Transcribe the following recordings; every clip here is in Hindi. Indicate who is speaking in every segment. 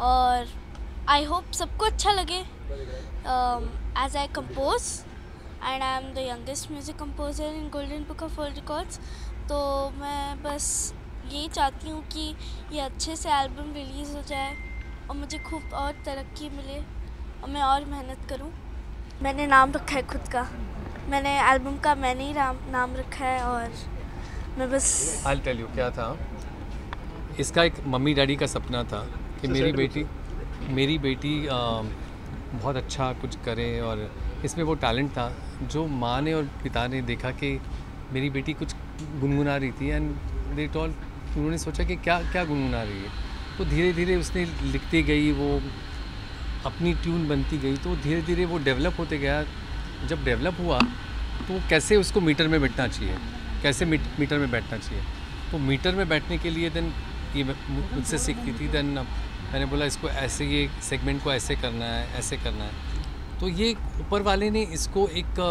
Speaker 1: और आई होप सबको अच्छा लगे। As I compose and I am the youngest music composer in golden book of world records. तो मैं बस यही चाहती हूँ कि ये अच्छे से एल्बम रिलीज़ हो जाए और मुझे खूब और तरक्की मिले और मैं और मेहनत करूँ। मैंने नाम रखा है खुद का, मैंने एल्बम का मैंने ही नाम रखा है और मैं बस
Speaker 2: I'll tell you क्या था। इसका एक मम्मी डैडी का सपना था कि मेरी बेटी बहुत अच्छा कुछ करे और इसमें वो टैलेंट था जो माँ ने और पिता ने देखा कि मेरी बेटी कुछ गुनगुना रही थी एंड दे टॉल उन्होंने सोचा कि क्या क्या गुनगुना रही है। तो धीरे धीरे उसने लिखती गई, वो अपनी ट्यून बनती गई, तो धीरे धीरे वो डेवलप होते गया। जब डेवलप हुआ तो कैसे उसको मीटर में बैठना चाहिए, कैसे मीटर में बैठना चाहिए। तो मीटर में बैठने के लिए देन ये मुझसे सीखती थी। देन मैंने बोला इसको ऐसे, ये सेगमेंट को ऐसे करना है, ऐसे करना है। तो ये ऊपर वाले ने इसको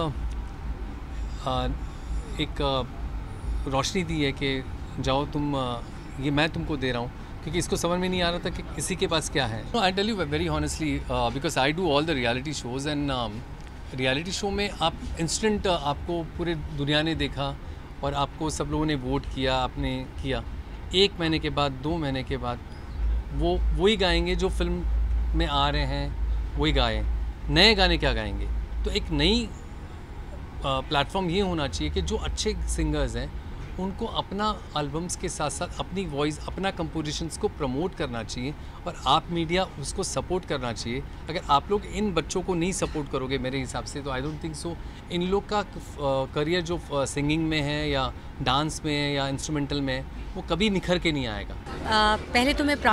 Speaker 2: एक रोशनी दी है कि जाओ तुम, ये मैं तुमको दे रहा हूँ, क्योंकि इसको समझ में नहीं आ रहा था कि किसी के पास क्या है। I tell you very honestly because I do all the reality shows and reality show में आप इंस्टेंट आपको पूरे दुनिया ने देखा और आपको सब लोगों ने वोट किया, आपने किया। 1 महीने के बाद, 2 महीने के बाद वो वही गाएंगे जो फिल्म में आ रहे हैं, वही गाएं। नए गाने क्या गाएंगे? तो एक नई प्लेटफॉर्म ये होना चाहिए कि जो अच्छे सिंगर्स हैं उनको अपना एल्बम्स के साथ साथ अपनी वॉइस, अपना कंपोजिशंस को प्रमोट करना चाहिए और आप मीडिया उसको सपोर्ट करना चाहिए। अगर आप लोग इन बच्चों को नहीं सपोर्ट करोगे मेरे हिसाब से, तो आई डोंट थिंक सो इन लोग का करियर जो सिंगिंग में है या डांस में है या इंस्ट्रूमेंटल में है, वो कभी निखर के नहीं आएगा।
Speaker 3: पहले तो मैं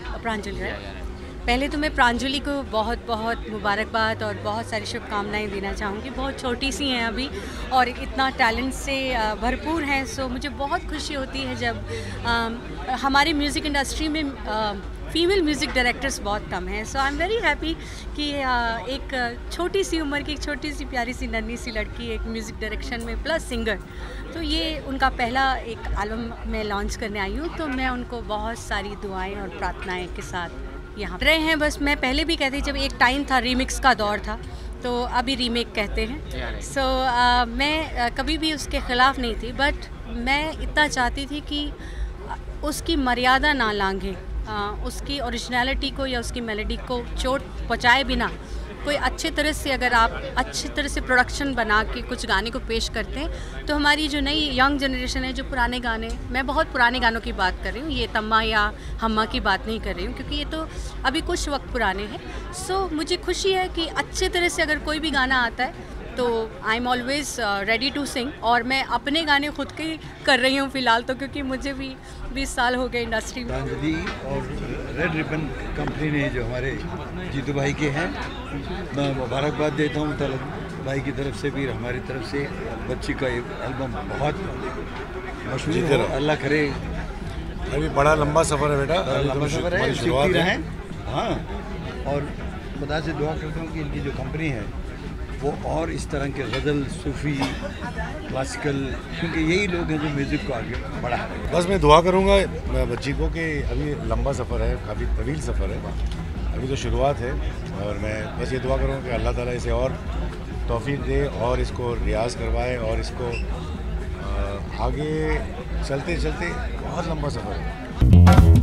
Speaker 3: प्रांजलि को बहुत बहुत मुबारकबाद और बहुत सारी शुभकामनाएं देना चाहूँगी। बहुत छोटी सी हैं अभी और इतना टैलेंट से भरपूर हैं। सो मुझे बहुत खुशी होती है जब हमारी म्यूज़िक इंडस्ट्री में फ़ीमेल म्यूज़िक डायरेक्टर्स बहुत कम हैं। So I am very happy कि एक छोटी सी उम्र की, एक छोटी सी प्यारी सी नन्ही सी लड़की एक म्यूज़िक डायरेक्शन में प्लस सिंगर, तो ये उनका पहला एक एल्बम मैं लॉन्च करने आई हूँ। तो मैं उनको बहुत सारी दुआएं और प्रार्थनाएं के साथ यहाँ रहे हैं। बस मैं पहले भी कहती, जब एक टाइम था रीमिक्स का दौर था, तो अभी रीमेक कहते हैं। सो मैं कभी भी उसके ख़िलाफ़ नहीं थी, बट मैं इतना चाहती थी कि उसकी मर्यादा ना लांघे, उसकी ओरिजिनलिटी को या उसकी मेलोडी को चोट पहुँचाए बिना कोई अच्छे तरह से, अगर आप अच्छी तरह से प्रोडक्शन बना के कुछ गाने को पेश करते हैं, तो हमारी जो नई यंग जनरेशन है, जो पुराने गाने, मैं बहुत पुराने गानों की बात कर रही हूँ, ये तम्मा या हम्मा की बात नहीं कर रही हूँ, क्योंकि ये तो अभी कुछ वक्त पुराने हैं। सो मुझे खुशी है कि अच्छे तरह से अगर कोई भी गाना आता है तो I am always ready to sing. और मैं अपने गाने खुद के कर रही हूँ फ़िलहाल तो, क्योंकि मुझे भी 20 साल हो गए इंडस्ट्री में।
Speaker 4: प्रांजलि और रेड रिबन कंपनी ने जो हमारे जीतू भाई के हैं, मैं मुबारकबाद देता हूँ तलब भाई की तरफ से भी, हमारी तरफ से। बच्ची का एल्बम बहुत मशहूर हो, अल्लाह करे।
Speaker 5: अभी बड़ा लंबा सफ़र है बेटा,
Speaker 4: लंबा सफ़र है, सीखती रहें। हाँ, और खुदा से दुआ करता हूँ कि इनकी जो कंपनी है वो और इस तरह के गज़ल, सूफ़ी, क्लासिकल, क्योंकि यही लोग हैं जो म्यूज़िक को आगे बढ़ा रहे हैं।
Speaker 5: बस मैं दुआ करूँगा बच्ची को कि अभी लंबा सफ़र है, काफ़ी तवील सफ़र है, अभी तो शुरुआत है। और मैं बस ये दुआ करूँगा कि अल्लाह ताला इसे और तौफीक दे और इसको रियाज़ करवाए और इसको आगे चलते चलते बहुत लंबा सफ़र है।